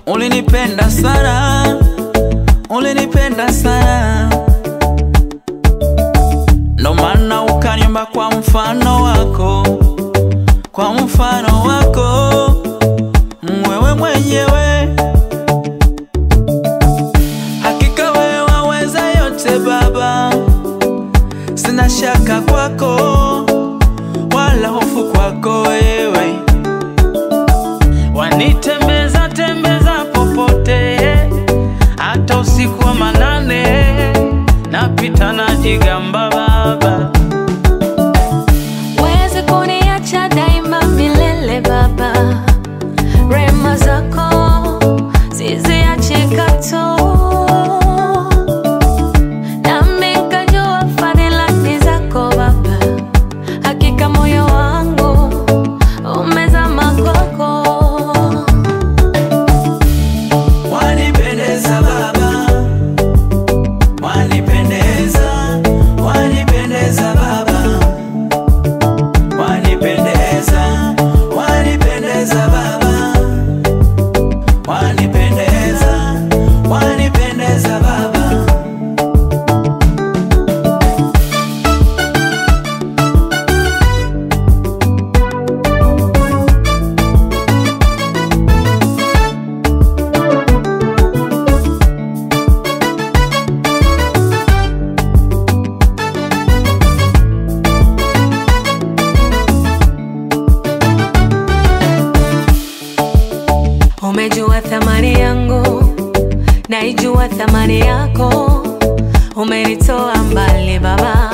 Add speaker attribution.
Speaker 1: Ulinipenda sana, ulinipenda sana, ndo maana ukaniumba kwa mfano wako, kwa mfano wako wewe mwenyewe. Hakika wewe waweza yote Baba, sina shaka kwako wala hofu kwako wewe. Wanitembeza tembeza popote, hata usiku wa manane napita najigamba Baba.
Speaker 2: Wezi kuniacha daima milele Baba, rehema zako siziachi katu. Nami nikajua fadhila ni zako Baba, hakika moyo wangu umezama kwako.
Speaker 1: Wanipendeza Baba, wanipendeza, wanipendeza Baba, wanipendeza, wanipendeza Baba, wanipendeza, wanipendeza Baba.
Speaker 2: Umejua thamani yangu, naijua thamani yako. Umenitoa mbali Baba,